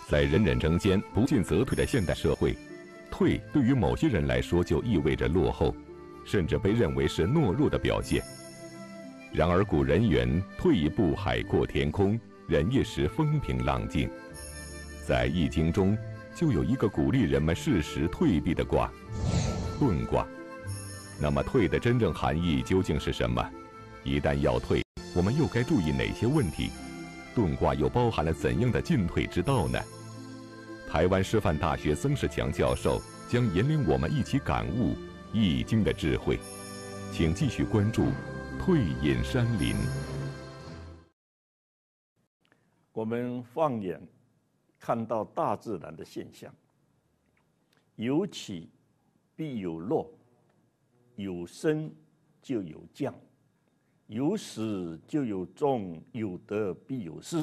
在人人争先、不进则退的现代社会，退对于某些人来说就意味着落后，甚至被认为是懦弱的表现。然而古人云：“退一步，海阔天空；忍一时，风平浪静。”在《易经》中，就有一个鼓励人们适时退避的卦——遁卦。那么，退的真正含义究竟是什么？一旦要退，我们又该注意哪些问题？遁卦又包含了怎样的进退之道呢？台湾师范大学曾仕强教授将引领我们一起感悟《易经》的智慧。请继续关注《退隐山林》。 我们放眼看到大自然的现象，有起必有落，有升就有降，有始就有终，有得必有失。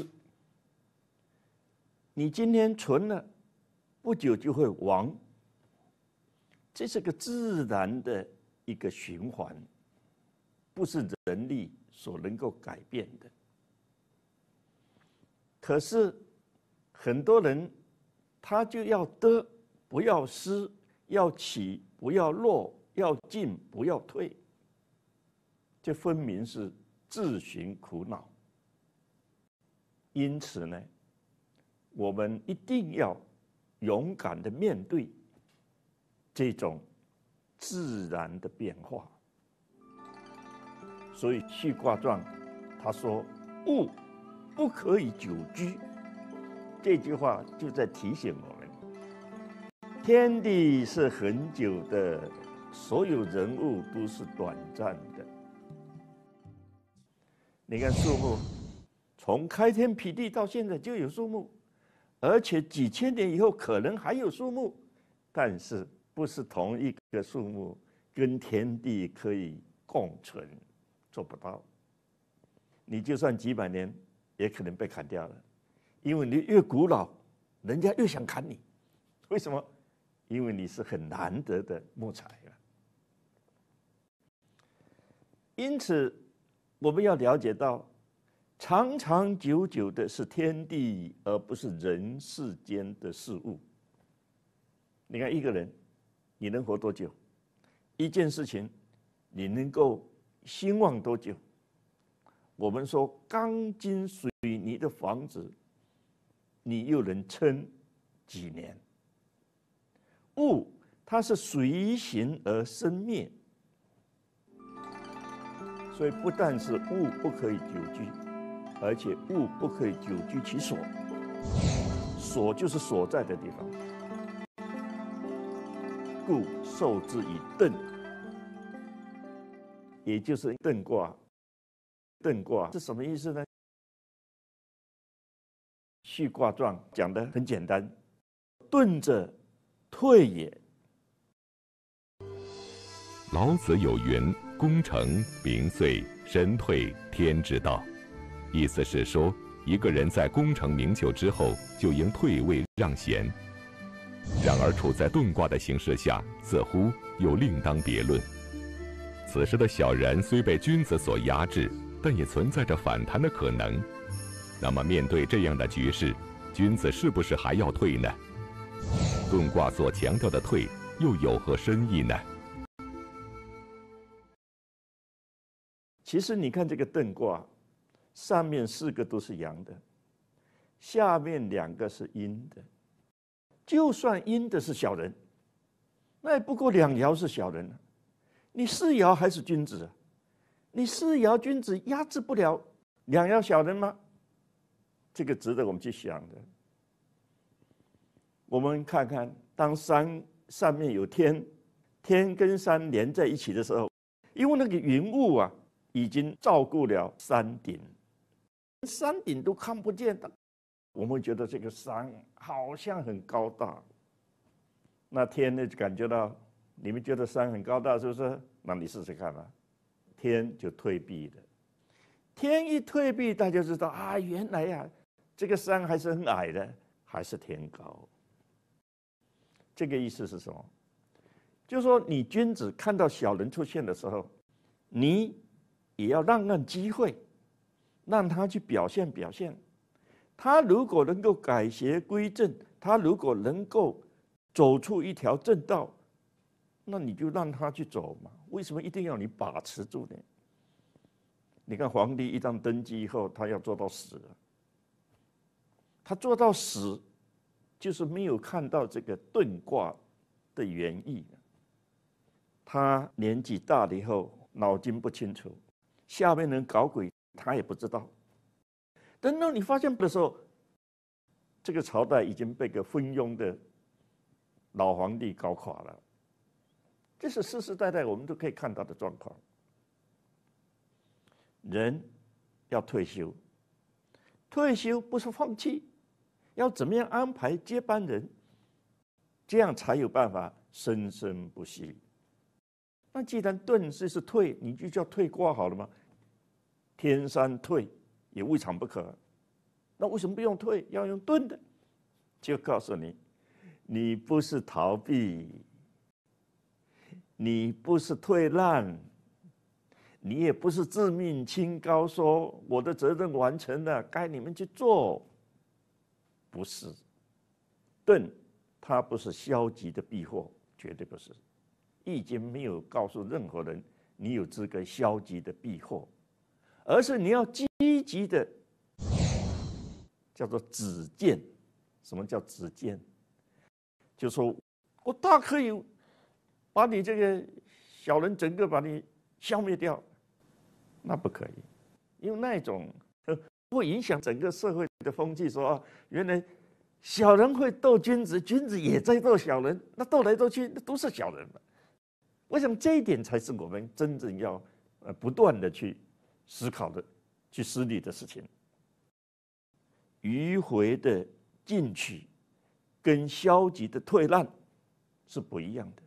你今天存了，不久就会亡，这是个自然的一个循环，不是人力所能够改变的。可是很多人他就要得不要失，要起不要落，要进不要退，这分明是自寻苦恼。因此呢，我们一定要勇敢的面对这种自然的变化。所以《序卦传》他说：“物不可以久居。”这句话就在提醒我们，天地是很久的，所有人物都是短暂的。你看树木，从开天辟地到现在就有树木，而且几千年以后可能还有树木，但是不是同一个树木跟天地可以共存，做不到。你就算几百年，也可能被砍掉了，因为你越古老，人家越想砍你。为什么？因为你是很难得的木材啊。因此，我们要了解到，长长久久的是天地，而不是人世间的事物。你看一个人，你能活多久？一件事情，你能够兴旺多久？我们说钢筋水泥的房子，你又能撑几年？物它是随形而生灭，所以不但是物不可以久居，而且物不可以久居其所。所就是所在的地方，故受之以遁，也就是遁卦。遁卦是什么意思呢？序卦传讲得很简单，遁者，退也。 老子有云：“功成名遂，身退天之道。”意思是说，一个人在功成名就之后，就应退位让贤。然而，处在遁卦的形势下，似乎又另当别论。此时的小人虽被君子所压制，但也存在着反弹的可能。那么，面对这样的局势，君子是不是还要退呢？遁卦所强调的退，又有何深意呢？ 其实你看这个遁卦，上面4个都是阳的，下面2个是阴的。就算阴的是小人，那也不过2爻是小人啊。你4爻还是君子啊？你4爻君子压制不了2爻小人吗？这个值得我们去想的。我们看看，当山上面有天，天跟山连在一起的时候，因为那个云雾啊，已经照顾了山顶，山顶都看不见的，我们觉得这个山好像很高大。那天呢，就感觉到，你们觉得山很高大是不是？那你试试看啊，天就退避了。天一退避，大家知道啊，原来呀，这个山还是很矮的，还是天高。这个意思是什么？就是说，你君子看到小人出现的时候，你也要让机会，让他去表现表现。 他如果能够改邪归正，他如果能够走出一条正道，那你就让他去走嘛。为什么一定要你把持住呢？你看皇帝一旦登基以后，他要做到死了，他做到死，就是没有看到这个遁卦的原意。他年纪大了以后，脑筋不清楚，下面人搞鬼，他也不知道。等到你发现的时候，这个朝代已经被个昏庸的老皇帝搞垮了。这是世世代代我们都可以看到的状况。人要退休，退休不是放弃，要怎么样安排接班人，这样才有办法生生不息。那既然遁是退，你就叫退卦好了吗？天山退也未尝不可。那为什么不用退，要用遁的？就告诉你，你不是逃避，你不是退让，你也不是自命清高，说我的责任完成了，该你们去做。不是，遁它不是消极的避祸，绝对不是。易经没有告诉任何人你有资格消极的避祸，而是你要积极的，叫做止见。什么叫止见？就说我大可以把你这个小人整个把你消灭掉，那不可以，因为那种会影响整个社会的风气。说啊，原来小人会斗君子，君子也在斗小人，那斗来斗去，那都是小人嘛。我想这一点才是我们真正要不断的去思考的、去思虑的事情。迂回的进取跟消极的退让是不一样的。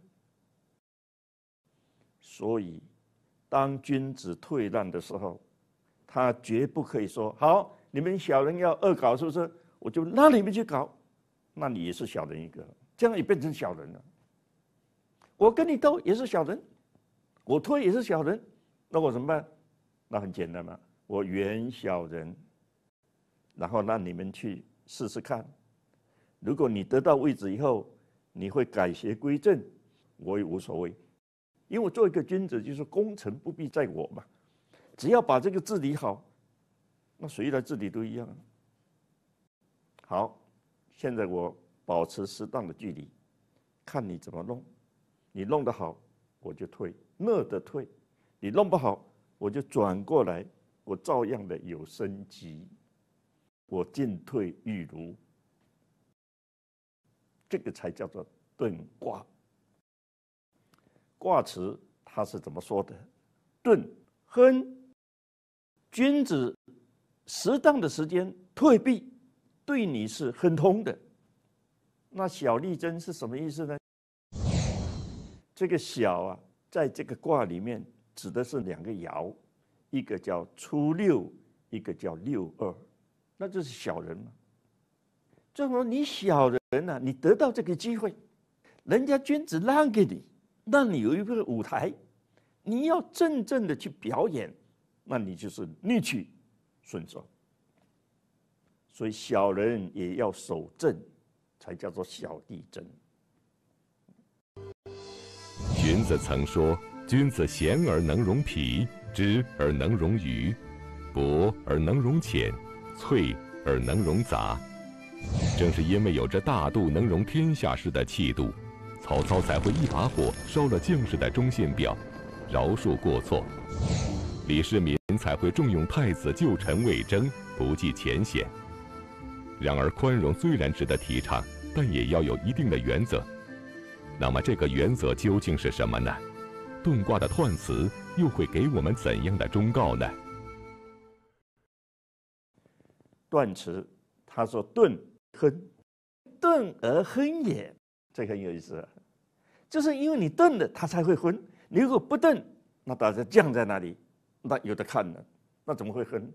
所以，当君子退让的时候，他绝不可以说：“好，你们小人要恶搞，是不是？我就让你们去搞，那你也是小人一个，这样也变成小人了。我跟你斗也是小人，我退也是小人，那我怎么办？那很简单嘛，我原小人，然后让你们去试试看。如果你得到位置以后，你会改邪归正，我也无所谓。”因为我做一个君子，就是功成不必在我嘛，只要把这个治理好，那谁来治理都一样。好，现在我保持适当的距离，看你怎么弄。你弄得好，我就退；那的退，你弄不好，我就转过来，我照样的有升级，我进退欲如。这个才叫做遁卦。卦辞他是怎么说的？遁亨，君子适当的时间退避，对你是亨通的。那小利贞是什么意思呢？这个小啊，在这个卦里面指的是两个爻，一个叫初六，一个叫六二，那就是小人嘛。就说你小人啊，你得到这个机会，人家君子让给你。让你有一个舞台，你要真正的去表演，那你就是逆取顺受。所以小人也要守正，才叫做小利贞。 荀子曾说：“君子贤而能容皮，直而能容鱼，博而能容浅，萃而能容杂。”正是因为有着大度能容天下事的气度，曹操才会一把火烧了将士的忠信表，饶恕过错；李世民才会重用太子旧臣魏征，不计前嫌。然而，宽容虽然值得提倡，但也要有一定的原则。那么，这个原则究竟是什么呢？遁卦的彖辞又会给我们怎样的忠告呢？ 彖辞他说：“遁亨，遁而亨也。”这个很有意思，就是因为你遁了，它才会亨。你如果不遁，那大家降在那里，那有的看了，那怎么会亨？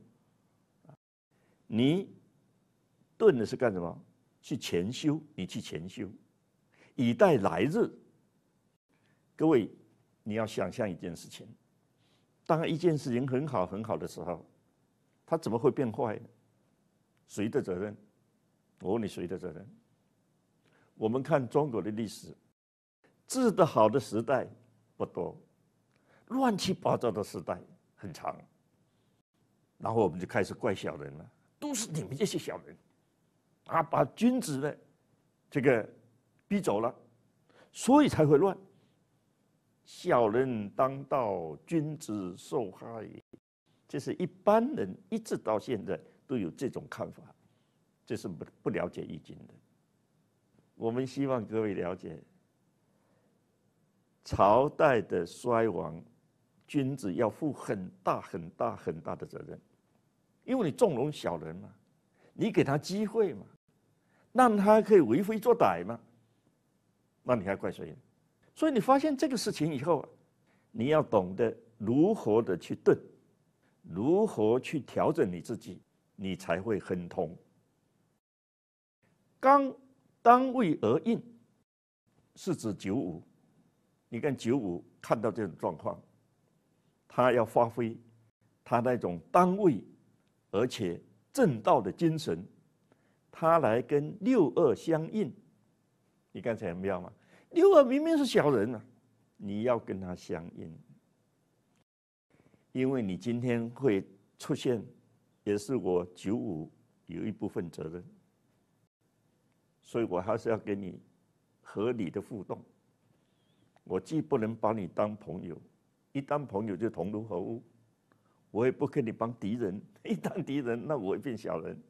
你遁的是干什么？去前修，你去前修，以待来日。各位，你要想象一件事情：当一件事情很好很好的时候，它怎么会变坏呢？ 谁的责任？我问你，谁的责任？我们看中国的历史，治得好的时代不多，乱七八糟的时代很长。然后我们就开始怪小人了，都是你们这些小人，啊，把君子的这个逼走了，所以才会乱。小人当道，君子受害。这是一般人一直到现在都有这种看法，这是不了解易经的。我们希望各位了解，朝代的衰亡，君子要负很大很大很大的责任，因为你纵容小人嘛，你给他机会嘛，让他可以为非作歹嘛，那你还怪谁呢？所以你发现这个事情以后啊，你要懂得如何的去顿，如何去调整你自己，你才会亨通。刚当位而应，是指95。你看95看到这种状况，他要发挥他那种当位而且正道的精神，他来跟62相应。你看才很妙吗？62明明是小人啊，你要跟他相应，因为你今天会出现，也是我95有一部分责任，所以我还是要给你合理的互动。我既不能把你当朋友，一当朋友就同流合污，我也不跟你当敌人，一当敌人那我会变小人。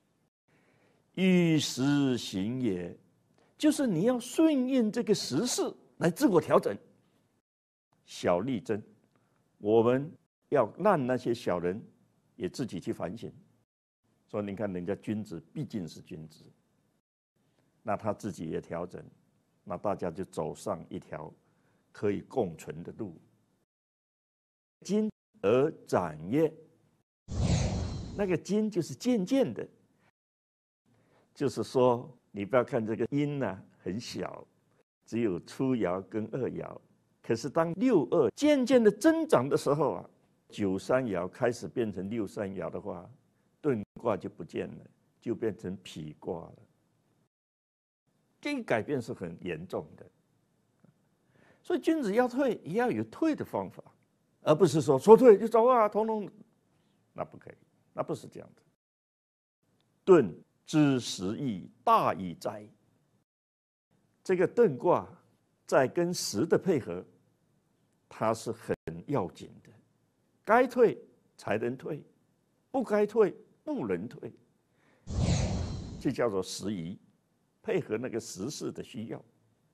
遇时行也，就是你要顺应这个时势来自我调整。小力争，我们要让那些小人也自己去反省。说你看人家君子毕竟是君子，那他自己也调整，那大家就走上一条可以共存的路。今而展也，那个今就是渐渐的，就是说你不要看这个音啊很小，只有初爻跟二爻，可是当62渐渐的增长的时候啊，93爻开始变成63爻的话，遁卦就不见了，就变成否卦了。这个改变是很严重的，所以君子要退，也要有退的方法，而不是说退就走啊，统统，那不可以，那不是这样的。遁之时易，大矣哉！这个遁卦在跟时的配合，它是很要紧的。该退才能退，不该退不能退，这叫做时宜，配合那个时事的需要。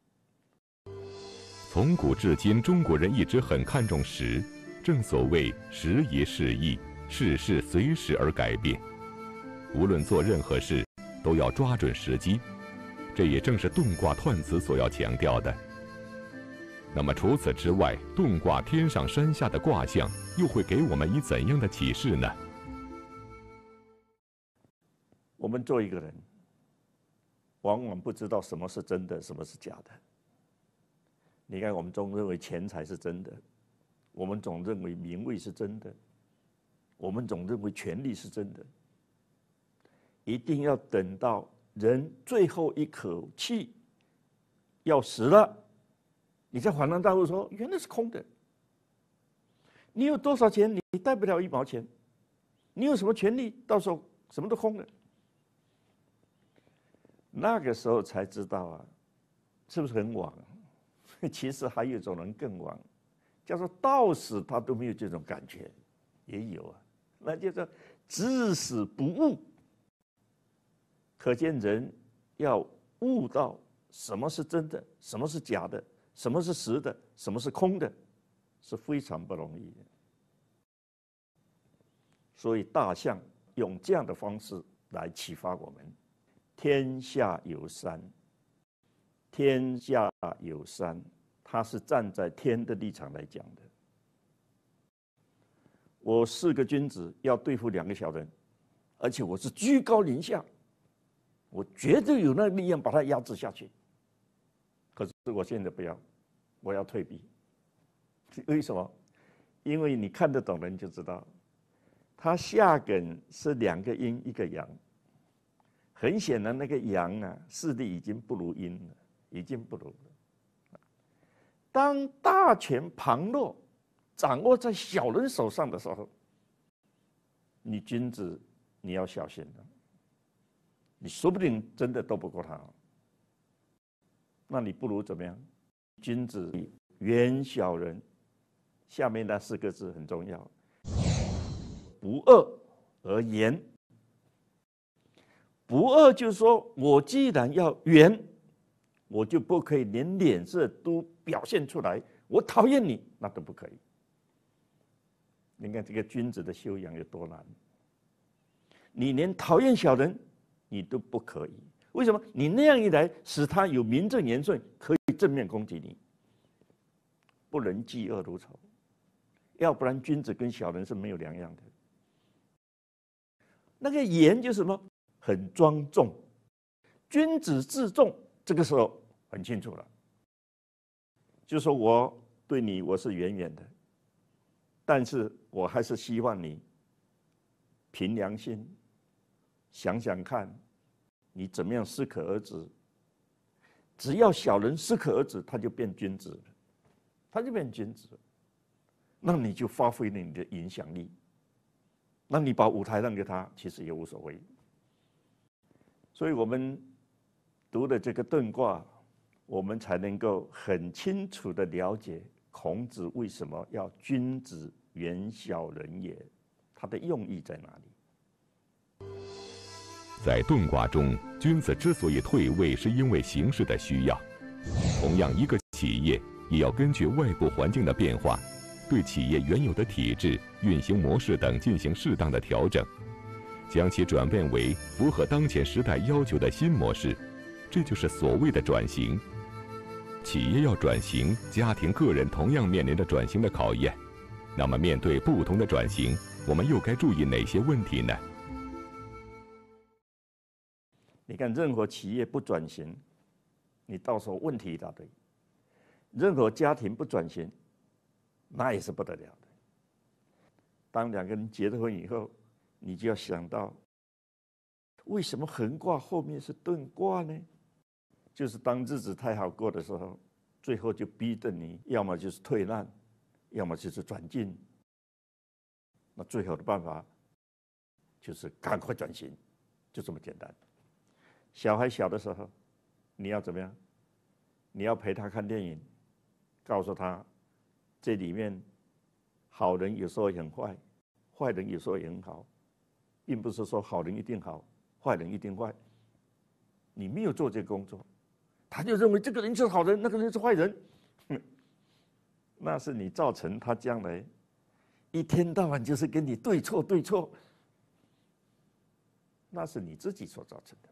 从古至今，中国人一直很看重时，正所谓时移世易，世事随时而改变。无论做任何事，都要抓准时机，这也正是遁卦彖辞所要强调的。那么除此之外，遁卦天上山下的卦象又会给我们以怎样的启示呢？ 我们做一个人，往往不知道什么是真的，什么是假的。你看，我们总认为钱财是真的，我们总认为名位是真的，我们总认为权力是真的。一定要等到人最后一口气要死了，你在恍然大悟说，原来是空的。你有多少钱，你带不了1毛钱；你有什么权利，到时候什么都空了。那个时候才知道啊，是不是很枉？其实还有一种人更枉，叫做到死他都没有这种感觉，也有啊，那叫做至死不悟。可见人要悟到什么是真的，什么是假的，什么是实的，什么是空的，是非常不容易的。所以大象用这样的方式来启发我们：天下有山，天下有山，它是站在天的立场来讲的。我4个君子要对付2个小人，而且我是居高临下，我绝对有那个力量把它压制下去。可是我现在不要，我要退避。为什么？因为你看得懂人就知道，它下艮是2个阴1个阳， 很显然，那个阳啊，势力已经不如阴了，已经不如了。当大权旁落，掌握在小人手上的时候，你君子你要小心了，你说不定真的斗不过他。那你不如怎么样？君子远小人，下面那4个字很重要：不恶而严。不恶就是说，我既然要圆，我就不可以连脸色都表现出来，我讨厌你，那都不可以。你看这个君子的修养有多难？你连讨厌小人，你都不可以。为什么？你那样一来，使他有名正言顺，可以正面攻击你，不能嫉恶如仇。要不然，君子跟小人是没有两样的。那个严就是什么？很庄重，君子自重。这个时候很清楚了，就说我对你我是远远的，但是我还是希望你凭良心想想看，你怎么样适可而止。只要小人适可而止，他就变君子了，他就变君子了。那你就发挥了你的影响力，那你把舞台让给他，其实也无所谓。所以我们读的这个遁卦，我们才能够很清楚的了解孔子为什么要君子远小人也，他的用意在哪里？ 在遁卦中，君子之所以退位，是因为形势的需要。同样，一个企业也要根据外部环境的变化，对企业原有的体制、运行模式等进行适当的调整，将其转变为符合当前时代要求的新模式，这就是所谓的转型。企业要转型，家庭、个人同样面临着转型的考验。那么，面对不同的转型，我们又该注意哪些问题呢？ 你看，任何企业不转型，你到时候问题一大堆；任何家庭不转型，那也是不得了的。当两个人结了婚以后，你就要想到，为什么横卦后面是遁卦呢？就是当日子太好过的时候，最后就逼得你要么就是退难，要么就是转进。那最好的办法就是赶快转型，就这么简单。小孩小的时候，你要怎么样？你要陪他看电影，告诉他这里面好人有时候也很坏，坏人有时候也很好，并不是说好人一定好，坏人一定坏。你没有做这个工作，他就认为这个人是好人，那个人是坏人，那是你造成他将来一天到晚就是跟你对错对错，那是你自己所造成的。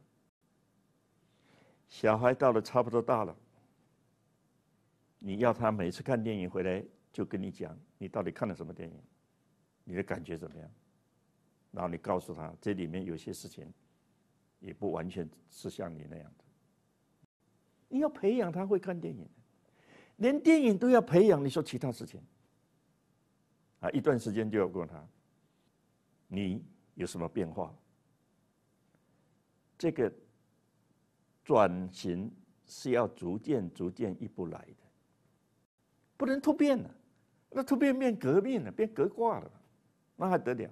小孩到了差不多大了，你要他每次看电影回来就跟你讲，你到底看了什么电影，你的感觉怎么样？然后你告诉他，这里面有些事情也不完全是像你那样的。你要培养他会看电影，连电影都要培养，你说其他事情啊？一段时间就要问他，你有什么变化？这个转型是要逐渐一步来的，不能突变了。那突变变革命了，变革卦了，那还得了？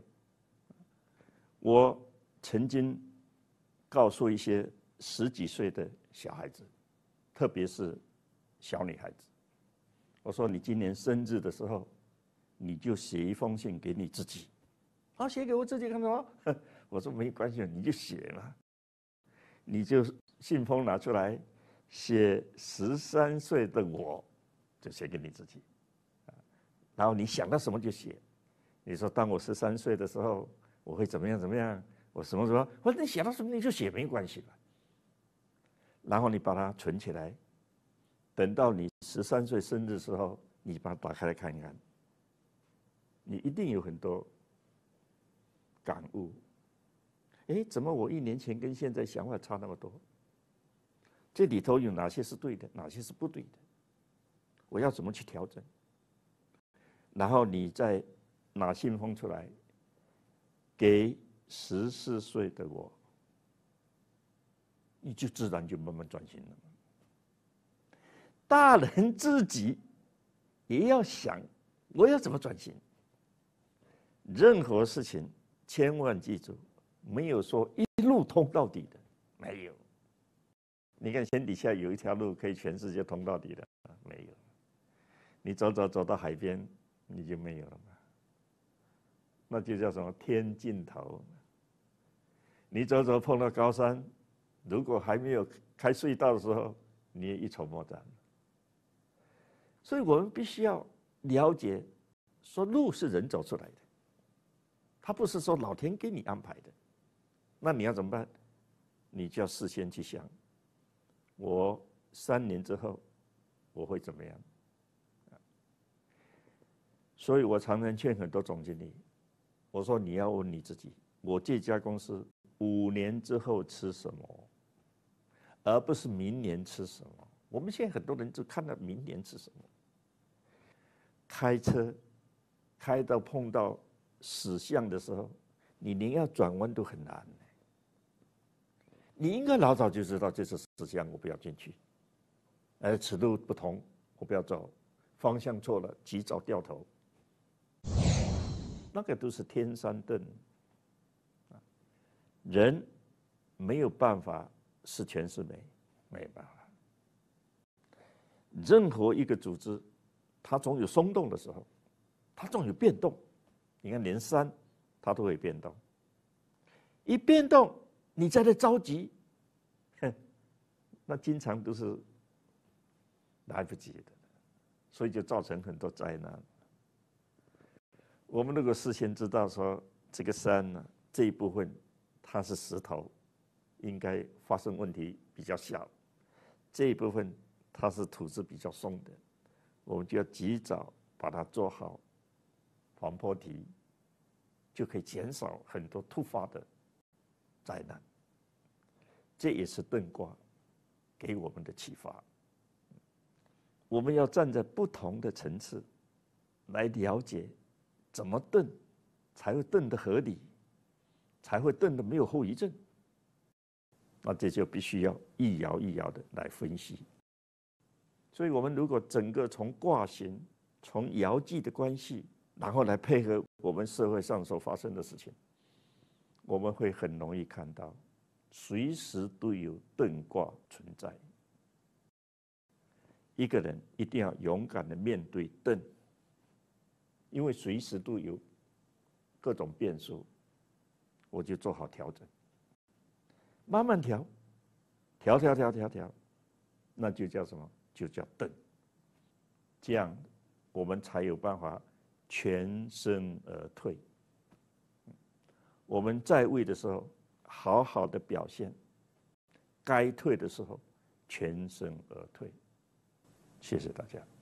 我曾经告诉一些10几岁的小孩子，特别是小女孩子，我说你今年生日的时候，你就写一封信给你自己。啊，写给我自己干什么？我说没关系，你就写嘛，你就信封拿出来，写13岁的我，就写给你自己。然后你想到什么就写。你说当我13岁的时候，我会怎么样怎么样？我什么什么？或者你想到什么你就写，没关系吧。然后你把它存起来，等到你13岁生日的时候，你把它打开来看一看，你一定有很多感悟。哎，怎么我1年前跟现在想法差那么多？这里头有哪些是对的，哪些是不对的？我要怎么去调整？然后你再拿信封出来，给14岁的我， 你就自然就慢慢转型了。大人自己也要想，我要怎么转型？任何事情千万记住，没有说一路通到底的，没有。你看天底下有一条路可以全世界通到底的，没有。你走到海边，你就没有了嘛。那就叫什么天尽头。你走碰到高山，如果还没有开隧道的时候，你也一筹莫展。所以我们必须要了解，说路是人走出来的，它不是说老天给你安排的。那你要怎么办？你就要事先去想，我3年之后我会怎么样？所以我常常劝很多总经理，我说你要问你自己，我这家公司5年之后吃什么，而不是明年吃什么。我们现在很多人就看到明年吃什么。开车开到碰到死巷的时候，你连要转弯都很难。你应该老早就知道这是死巷，我不要进去。此路不同，我不要走，方向错了，及早掉头。那个都是天山遁，人没有办法十全十美，没有办法。任何一个组织，它总有松动的时候，它总有变动。你看连山，它都会变动。一变动，你在这着急，那经常都是来不及的，所以就造成很多灾难。我们如果事先知道说这个山呢，这一部分它是石头，应该发生问题比较小；这一部分它是土质比较松的，我们就要及早把它做好防坡堤，就可以减少很多突发的灾难。这也是遁卦给我们的启发。我们要站在不同的层次来了解怎么遁才会遁得合理，才会遁得没有后遗症。那这就必须要一爻一爻的来分析。所以我们如果整个从卦形、从爻纪的关系，然后来配合我们社会上所发生的事情，我们会很容易看到随时都有遁卦存在。一个人一定要勇敢的面对遁，因为随时都有各种变数，我就做好调整，慢慢调，调，那就叫什么？就叫遁。这样我们才有办法全身而退。我们在位的时候好好的表现，该退的时候全身而退。谢谢大家。